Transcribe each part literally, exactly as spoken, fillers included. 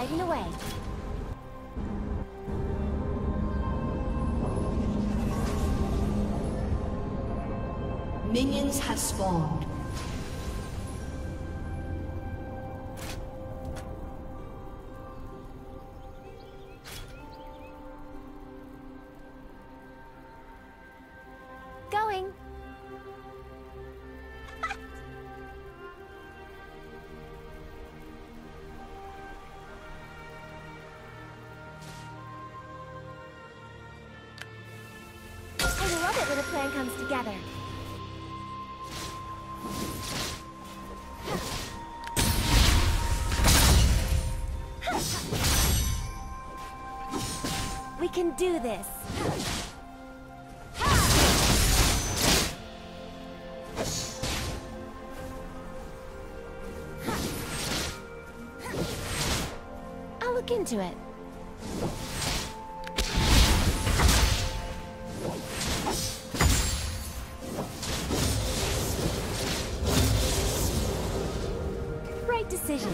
Lighting away. Minions have spawned. Going. I love it when a plan comes together. We can do this. I'll look into it. Right decision.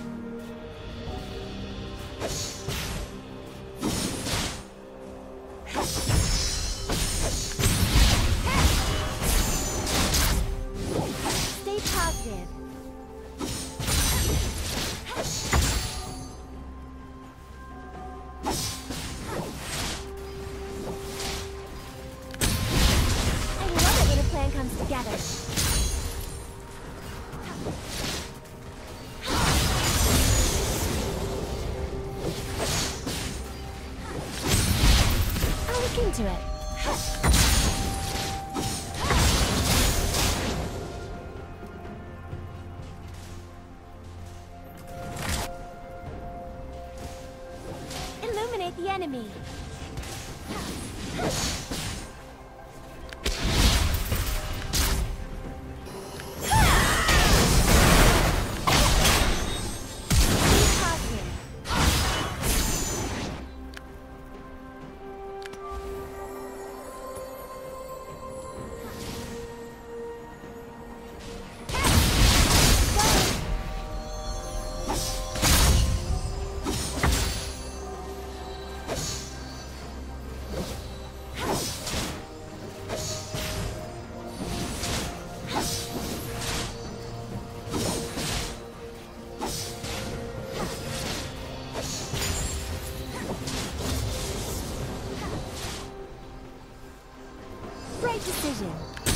Stay positive. I love it when a plan comes together. I'll look into it. Illuminate the enemy. Be positive. Right decision.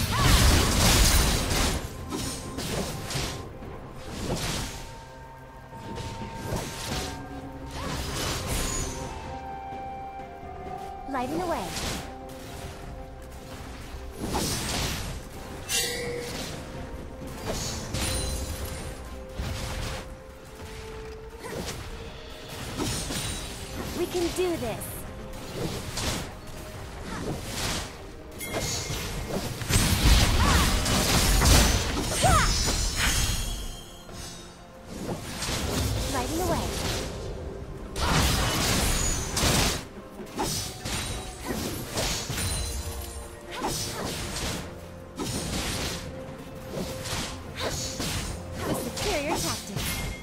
Lighting away. We can do this. Lighting away. With superior tactics.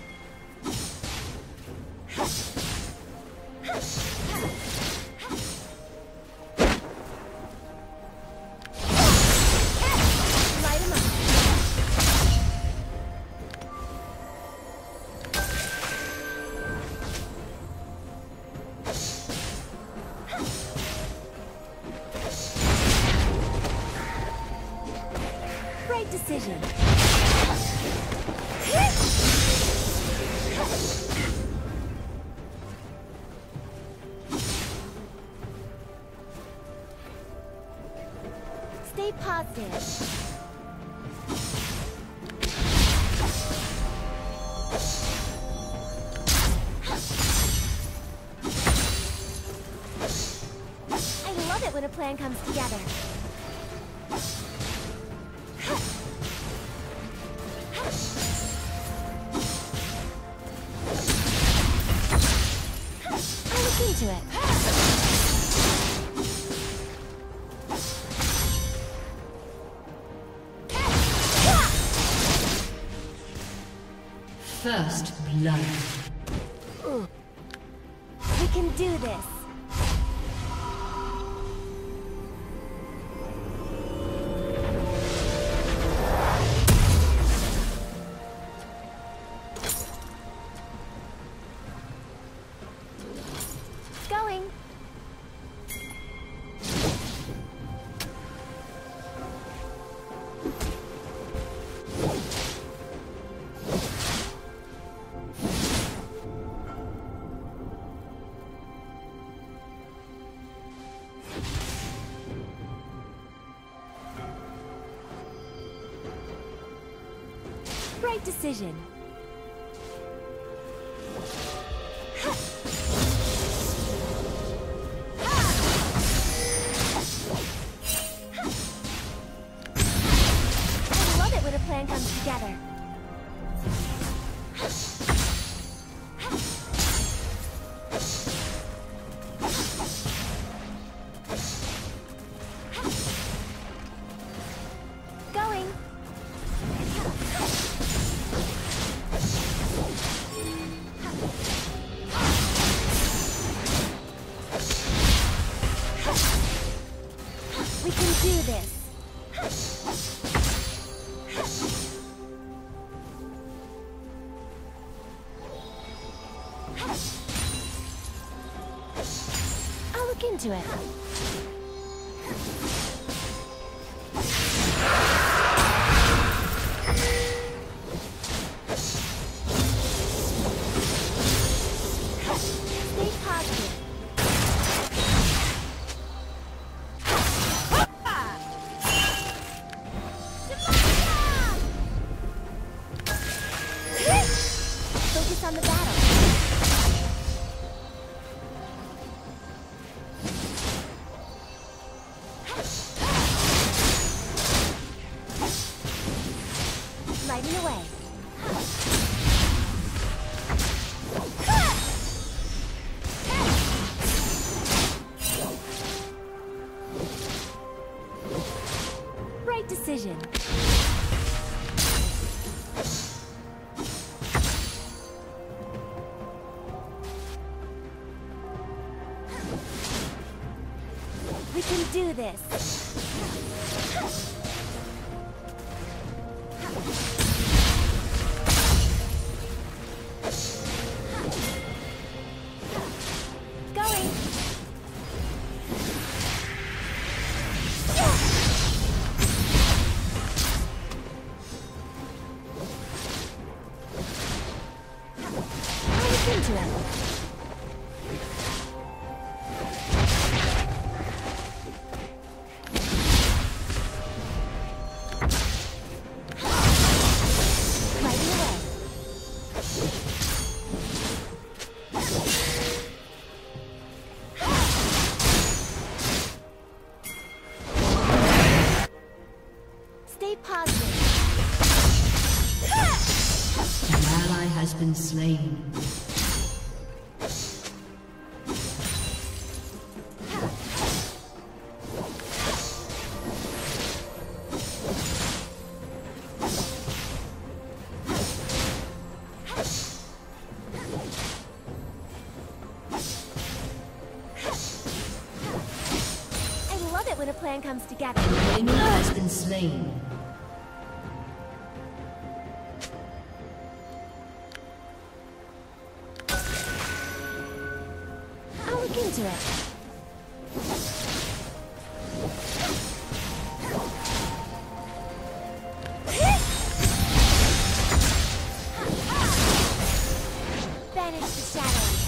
Light 'em up. Right decision. Stay positive. I love it when a plan comes together. I'll look into it. First blood. can do this. Going. Right decision. I love it when a plan comes together. Going. We can do this. I'll look into it. Stay positive. Focus on the battle. Lighting away. Right decision. We can do this. Going. I'll look into it. Lighting away. Stay positive. An ally has been slain. I love it when a plan comes together. The enemy has been slain. I'll look into it. Banish the shadows.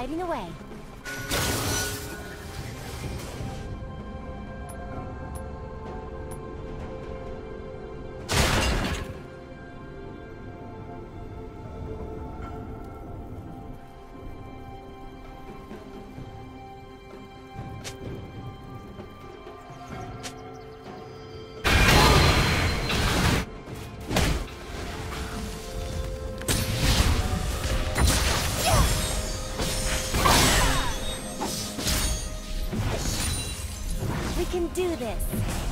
Sliding away. We can do this.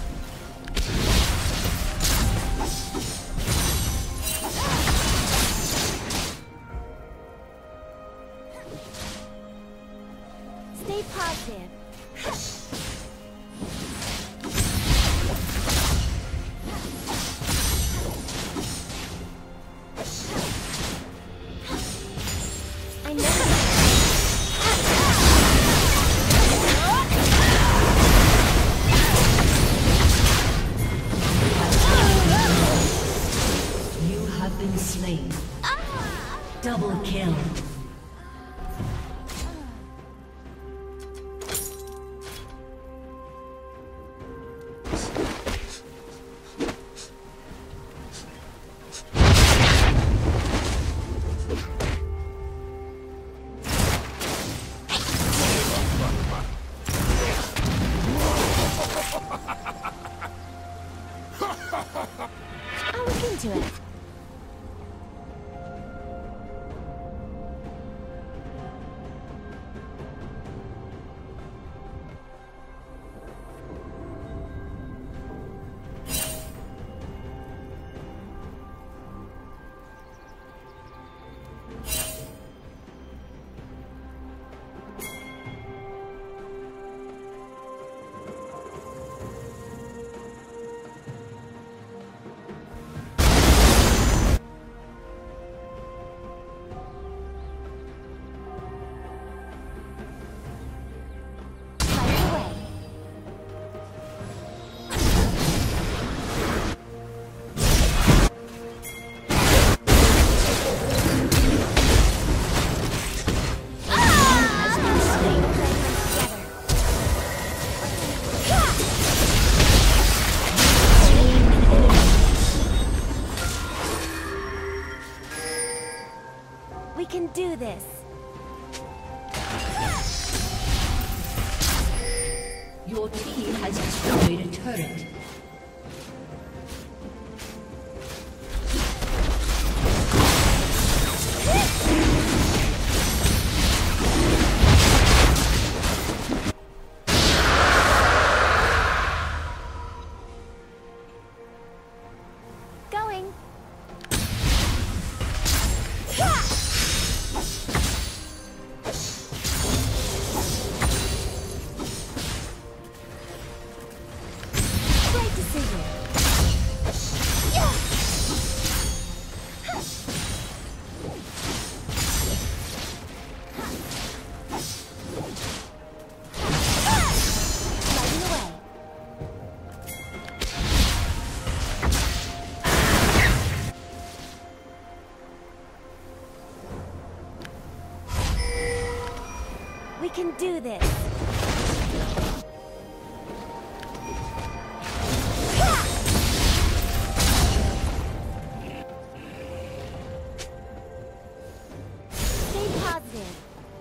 Stay positive. I know. Been slain. Double kill. I'll look into it. We can do this. Your team has destroyed a turret. Going. Great decision. Sliding away. We can do this. Stay positive.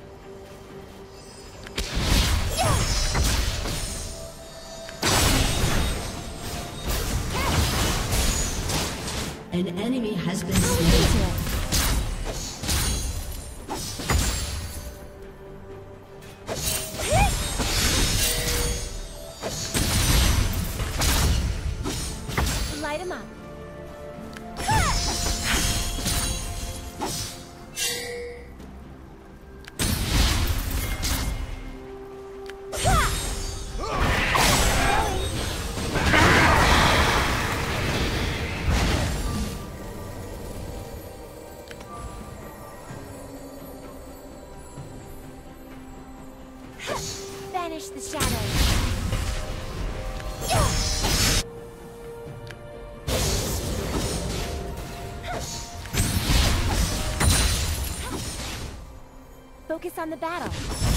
An enemy has been I'll look into slain. it. Light him up. Banish the shadows. Focus focus on the battle.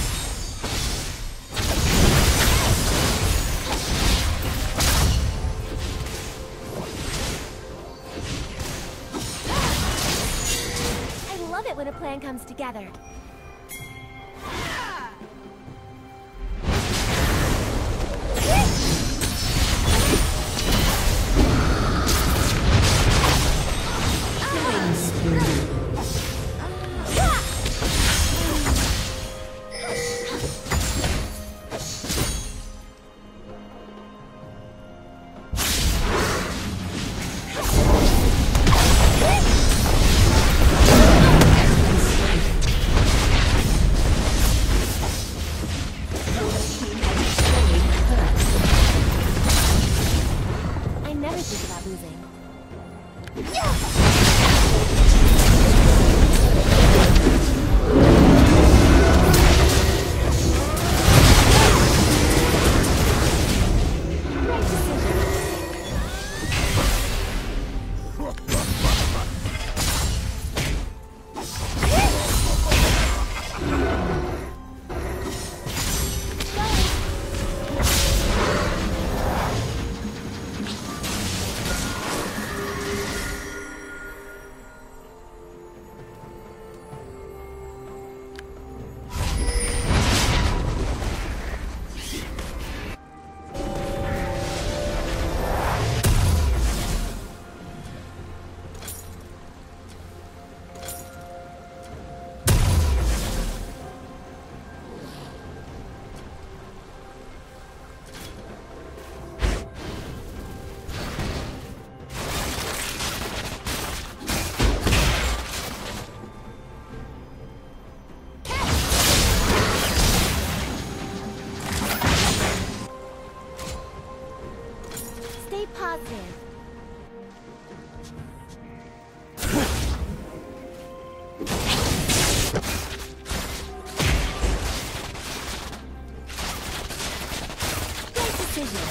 I love it when a plan comes together. Positive. Great decision.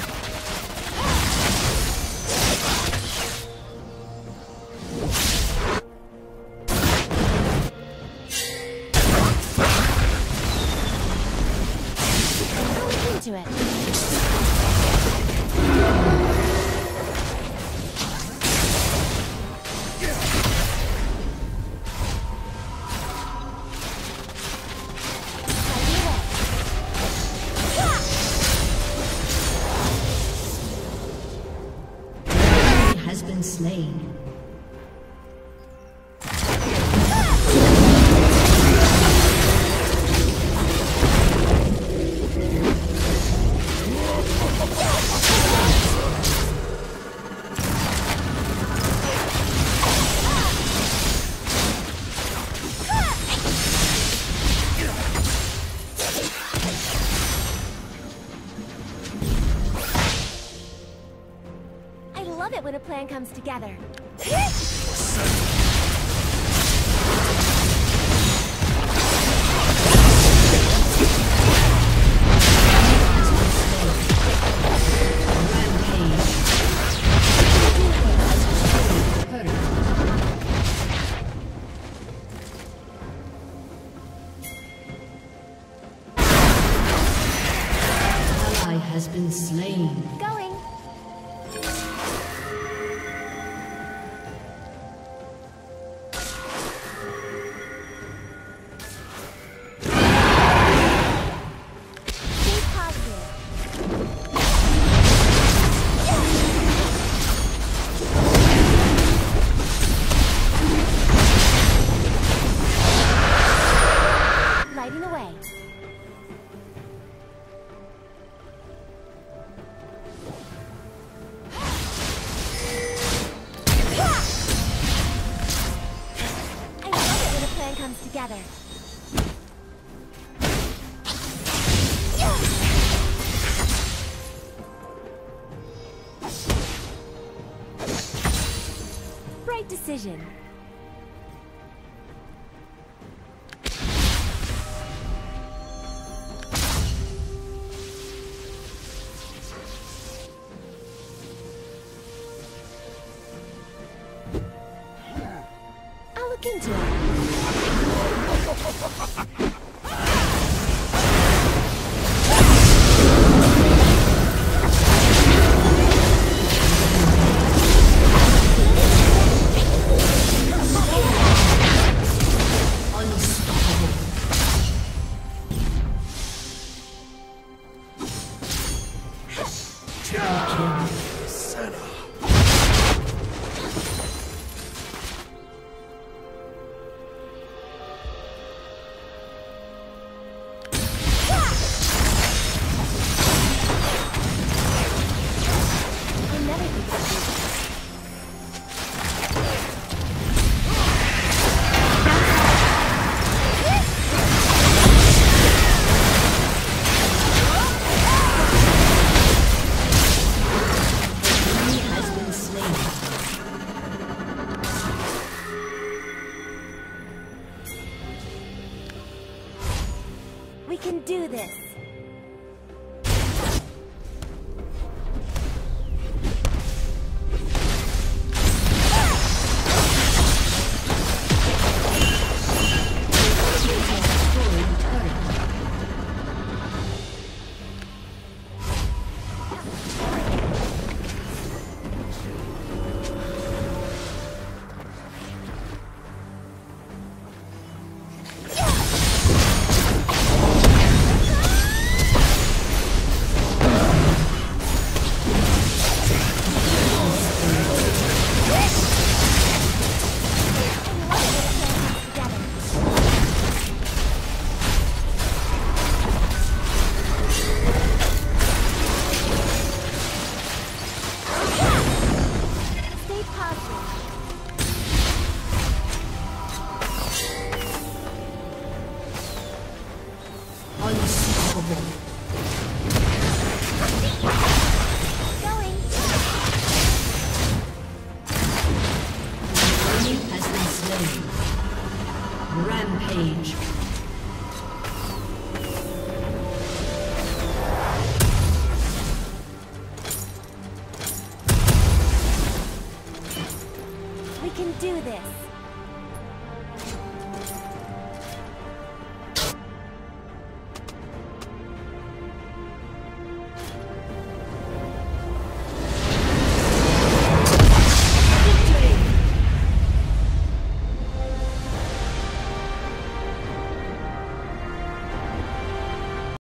Go into it. Slain. I love it when a plan comes together. Ally has been slain. Going. Lighting away. I love it when a plan comes together. Right decision. I'll look into it. Rampage. We can do this.